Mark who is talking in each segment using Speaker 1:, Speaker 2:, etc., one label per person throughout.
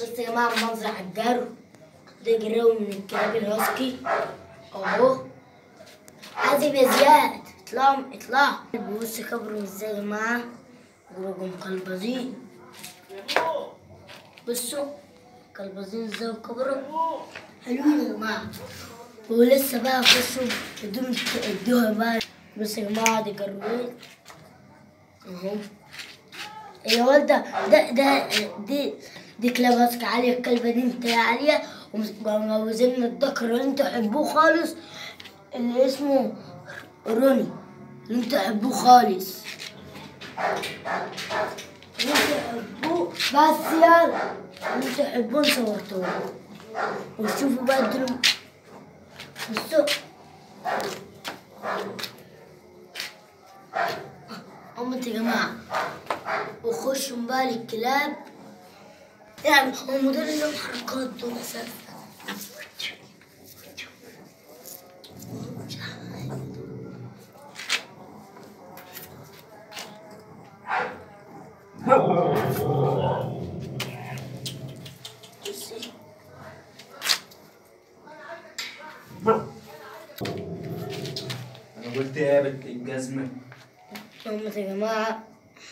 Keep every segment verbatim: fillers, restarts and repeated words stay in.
Speaker 1: بس يا جماعة المنظر على الجرو ده جرو من الكلاب الهاسكي اهو. حازم يا زياد اطلعوا اطلعوا. بص كبروا ازاي يا جماعة، جروجهم كلبزين. بصوا كلبزين ازاي وكبروا حلوين يا جماعة. ولسه بقى بصوا ادوهم ادوها بقى. بص يا جماعة دي جروين اهو. يا والدة ده ده دي دي كلاب هاسكي عالية. الكلبة دي انت عالية ومجوزين الذكر اللي انتوا تحبوه خالص اللي اسمه روني اللي انتوا تحبوه خالص اللي انتوا تحبوه. بس يلا اللي انتوا تحبوه صورتوه وشوفوا بقى الدنيا. بصوا قومت يا جماعة وخشوا بقى للكلاب. يعني هم دول اللي لهم حركات دول اساسا.
Speaker 2: انا قلت ايه يا بنت الجزمه؟
Speaker 1: قومت يا جماعة.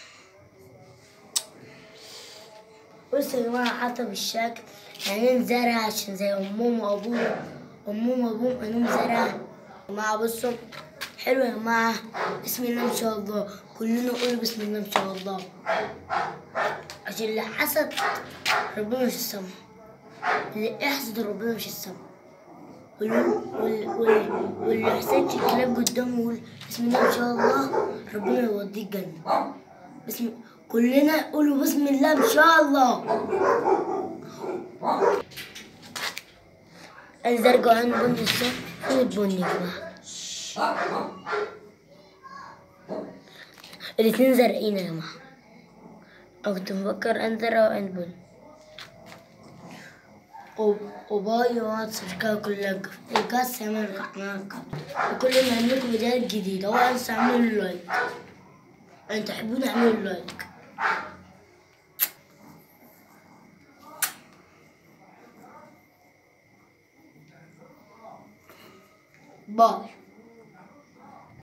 Speaker 1: بصوا يا جماعة حتى بالشكل عينين زرع عشان زي أمهم وأبوهم. أمهم وأبوهم عينهم زرع يا جماعة. بصوا حلو يا جماعة. بسم الله ما شاء الله. كلنا نقول بسم الله ما شاء الله عشان اللي حسد ربنا مش السما، اللي يحسد ربنا مش السما. واللي يحسدش الكلاب قدامه يقول بسم الله ما شاء الله ربنا يوديه الجنة. بسم كلنا قولوا بسم الله ما شاء الله. الزرقاء عين بني الصف فين البني يا جماعة؟ الاتنين زرقين يا جماعة. أنا كنت مفكر عين زرقاء وعين بني. وباي واتساب كلها القصة من الرحمن. وكل ما عندكم فيديوهات جديدة اوعوا تنسوا اعملوا لايك. انتوا تحبون اعملوا لايك. باي.